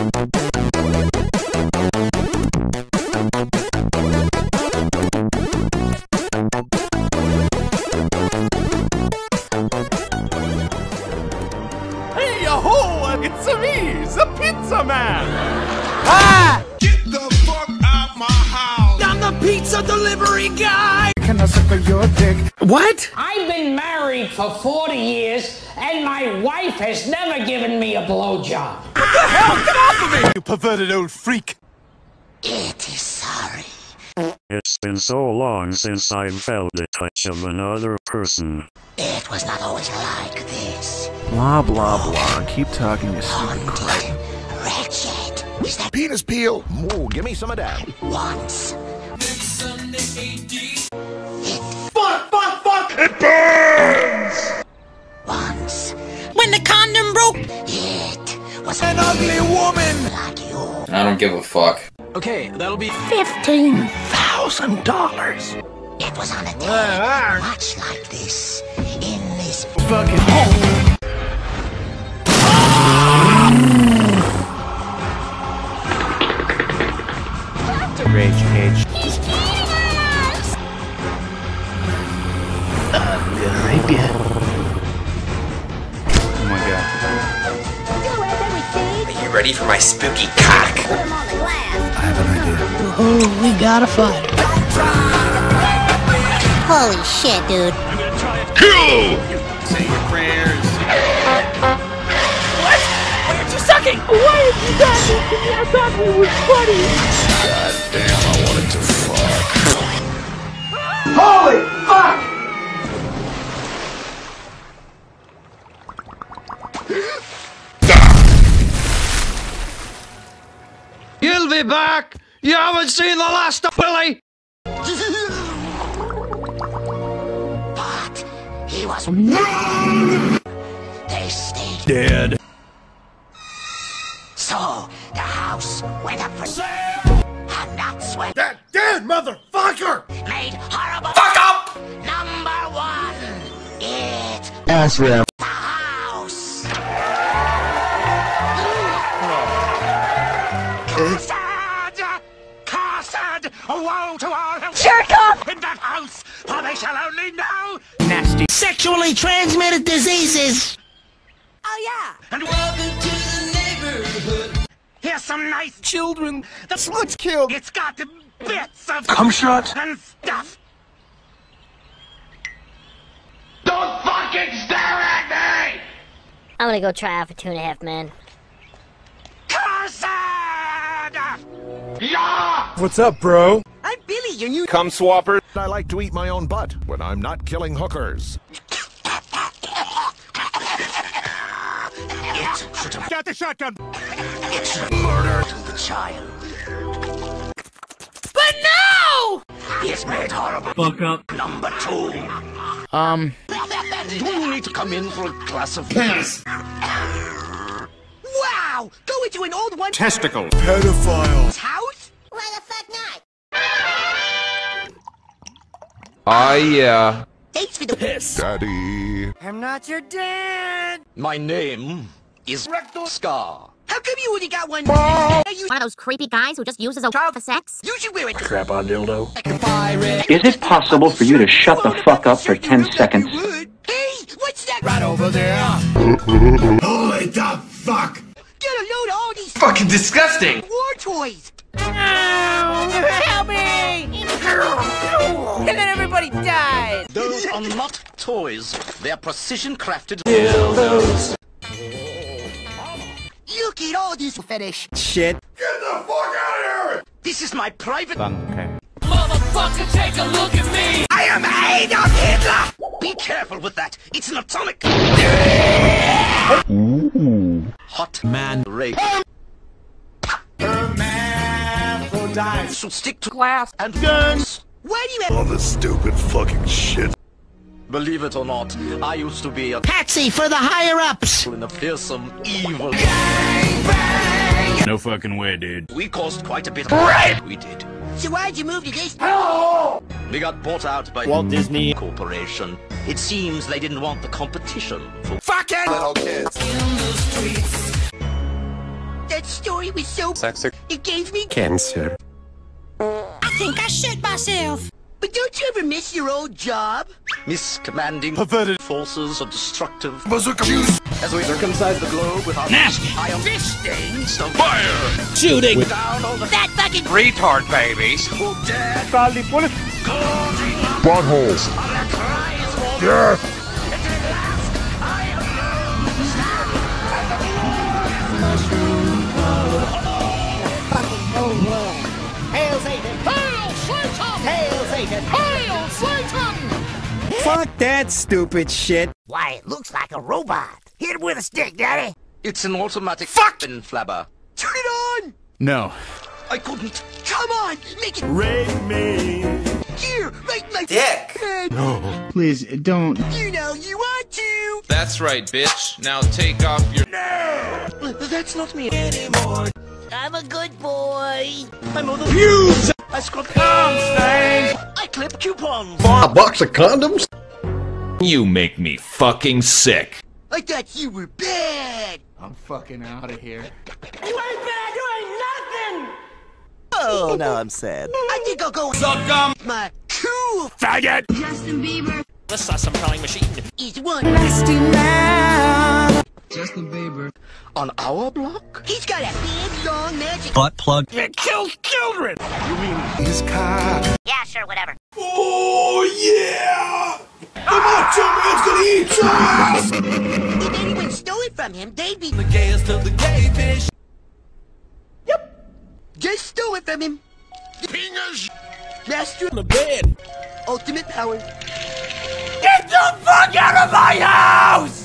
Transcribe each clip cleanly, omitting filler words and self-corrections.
Hey, yo-ho! It's me, the Pizza Man! Ah! Get the fuck out my house! I'm the pizza delivery guy! Can I suck your dick? What? I've been married for 40 years, and my wife has never given me a blowjob. What the hell? Get off of me, you perverted old freak! It is sorry. It's been so long since I've felt the touch of another person. It was not always like this. Blah, blah, blah. Keep talking, you stupid crap. Wretched. Is that Penis peel! Ooh, give me some of that. once? It burns! Once. When the condom broke. It was An ugly woman! like you. I don't give a fuck. Okay, that'll be $15,000. It was on a day much like this. In this Fucking hole. Rage cage. He's cheating on us! I'm gonna rape you. Oh my god. Are you ready for my spooky cock? Put him on the glass. I have an idea. Oh, we gotta fight. Holy shit, dude. Kill! say your prayers. What? Why aren't you sucking? Why did you not listen to me? I thought it was funny. God damn, I wanted to fuck. Holy fuck! You'll be back! You haven't seen the last of Billy! But he was. They stayed. Dead. So the house went up for sale, and that's when That dead motherfucker! made horrible. Fuck up! Number one. It. Ass rap. The house. Cursed! Cursed! Woe to all who Jerk off! in that house, for they shall only know. Nasty. Sexually transmitted diseases. Oh yeah. And welcome to the neighborhood. Here's some nice Children. That's Let's kill. It's got the bits of Cum shot. and stuff. Don't fucking stare at me! I'm gonna go try out for 2.5 men. Cursed! Yeah! What's up, bro? I'm Billy, your new. Come swapper. I like to eat my own butt when I'm not killing hookers. It should have Got the shotgun! murdered the child. But no! It's made horrible. Fuck up. Number two. Do you need to come in for a glass of piss? Wow! Go into an old one Testicle. Pedophile. house? Why the fuck not? Yeah. Thanks for the piss. Daddy. I'm not your dad. My name is Rectal Scar. How come you only got one? One of those creepy guys who just uses a child for sex? You should wear it. Crap on dildo. Like a pirate. Is it possible for you to shut the fuck up for 10 seconds? Hey, what's that? Right over there. Holy the fuck! Get a load of all these Fucking disgusting! war toys. Help me! And then everybody died. Those are not toys. They're precision crafted. Look at all this fetish. Shit. Get the fuck out of here! This is my private. Okay. Motherfucker, take a look at me! I am Adolf Hitler! Be careful with that. It's an atomic. Hot Man. rape. Hermaphrodite. Should stick to glass and guns. Why do you have? All this stupid fucking shit. Believe it or not, I used to be a Patsy for the higher-ups. in a fearsome evil. No fucking way, dude. We caused quite a bit of rape. We did. So why'd you move to this? Hello! We got bought out by Walt Disney Corporation. It seems they didn't want the competition for fucking Little kids. the That story was so Sexy. It gave me Cancer. I think I shit myself. But don't you ever miss your old job? Miscommanding Perverted. forces of destructive. Bazooka juice. As we circumcise the globe with our Nasty. iron Fish stains. so Fire. Shooting. down all the That fucking Retard babies. who dare Charlie, pull it. Buttholes. Yes. Hail Satan! Hail Satan! Hail Satan! Hail Satan! Fuck that stupid shit. Why, it looks like a robot. Hit him with a stick, Daddy. It's an automatic fucking flabber. Turn it on. No. I couldn't. Come on, make it Rape me. here, right in my Dick. head. No. Please, don't. You know you want to. That's right, bitch. Now take off your. That's not me anymore. I'm a good boy. I'm on the fuse. I scrub stains. I clip coupons. A box of condoms? You make me fucking sick. I thought you were bad. I'm fucking out of here. You ain't bad. You ain't nothing. Oh, now I'm sad. I think I'll go Suck 'em. my cool Faggot. Justin Bieber. Let's start some calling machine. He's one. Nasty man. Justin Bieber. On our block? He's got a big long magic. Butt plug. It kills children. His cock. Yeah, sure, whatever. Oh yeah. The Macho Man's gonna eat your ass. If anyone stole it from him, they'd be The gayest of the gay fish. just stole it from him. Fingers. Master The bed. ultimate power. Get the fuck out of my house!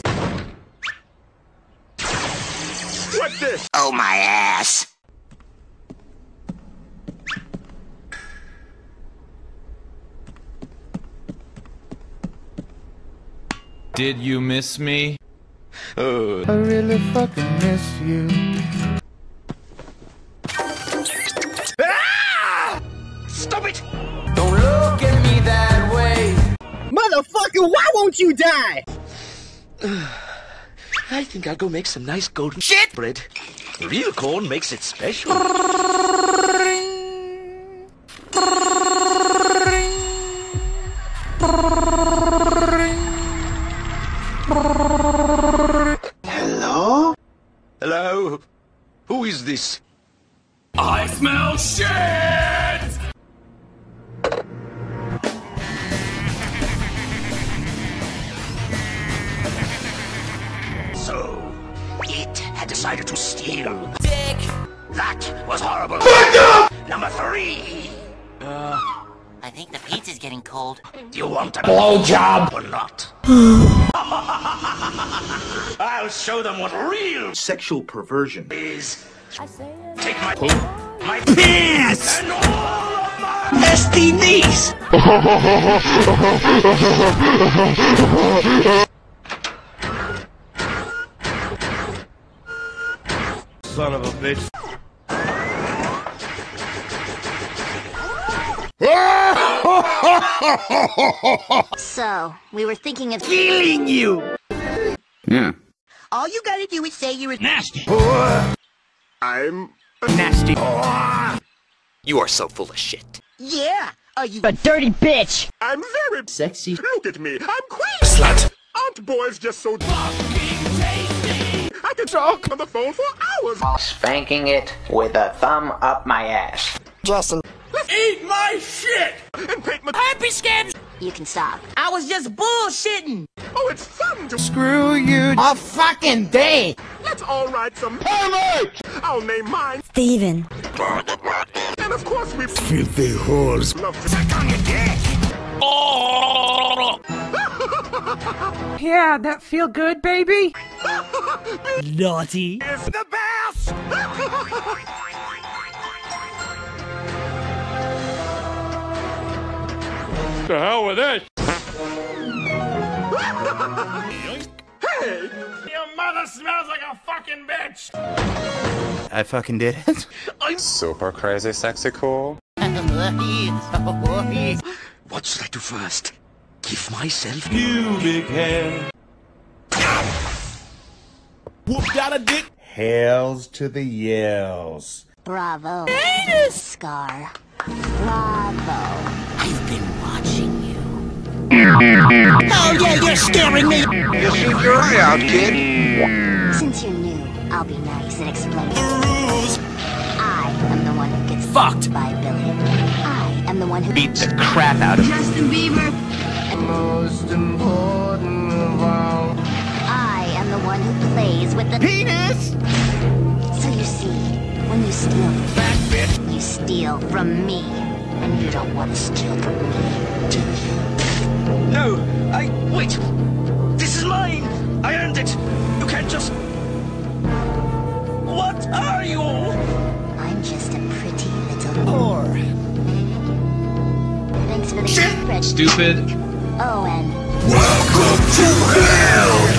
What's this? Oh my ass. Did you miss me? I really fucking miss you. Stop it. Don't look at me that way. Motherfucker, why won't you die? I think I'll go make some nice golden shit bread. Real corn makes it special. Hello? Hello? Who is this? I smell shit! So, it had decided to steal. Dick. That was horrible. Number 3. I think the pizza's getting cold. Do you want a Blowjob. or not? I'll show them what real Sexual perversion. is. Take my my Piss! and all of my STDs! Son of a bitch. So, we were thinking of Killing you! Yeah. all you gotta do is say you're a Nasty. I'm Nasty. You are so full of shit. yeah. Are you A dirty bitch. I'm very Sexy. Look at me. I'm queen. Slut. Aren't boys just so I could talk on the phone for hours. Spanking it with a thumb up my ass. Justin. Eat my shit and paint my. Happy scams. You can stop. I was just bullshitting. Oh, it's fun to. Screw you. A fucking day. Let's all write some poems. I'll name mine. Steven. And of course we Filthy whores. love to suck on your dick. Yeah, that feel good, baby? Naughty. It's the best. The hell with this? Hey, Your mother smells like a fucking bitch! I fucking did it. super crazy, sexy, cool. What should I do first? Give myself Pubic hair. Whooped out a dick. Hails to the Yales. Bravo, Scar. Bravo. I've been watching you. Oh yeah, you're scaring me! You shoot your eye out, kid. Since you're new, I'll be nice and explain the rules. I am the one who gets fucked by Billy. I am the one who Beat the crap out of Justin Bieber. Most important of all. I am the one who plays with the Penis! So you see, when you steal from that bitch, you steal from me. And you don't want to steal from me, do you? No, wait. This is mine. I earned it. You can't just... What are you? I'm just a pretty little whore. Thanks for the secret. Stupid. Oh, and Welcome to hell!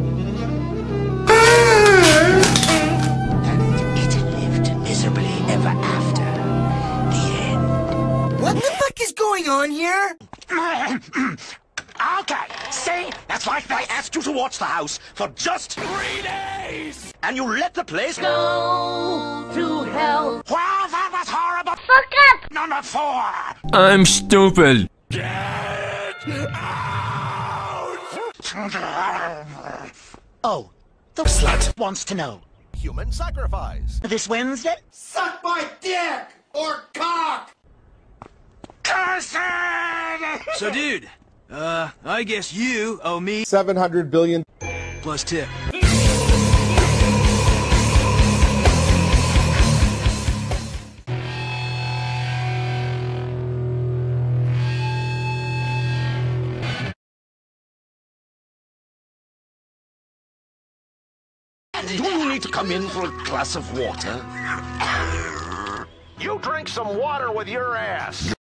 and it lived miserably ever after. The end. What the fuck is going on here? Okay, see? That's why I asked you to watch the house for just 3 days! And you let the place go to hell. Well, that was horrible! Fuck up! Number 4! I'm stupid. Oh, the slut wants to know. Human sacrifice. This Wednesday? Suck my dick! Or cock! So, dude, I guess you owe me 700 billion. plus tip. Do you need to come in for a glass of water? You drink some water with your ass.